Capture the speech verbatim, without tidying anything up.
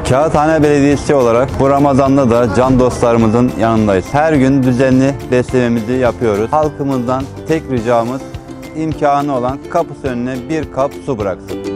Kağıthane Belediyesi olarak bu Ramazan'da da can dostlarımızın yanındayız. Her gün düzenli beslememizi yapıyoruz. Halkımızdan tek ricamız imkanı olan kapısı önüne bir kap su bıraksın.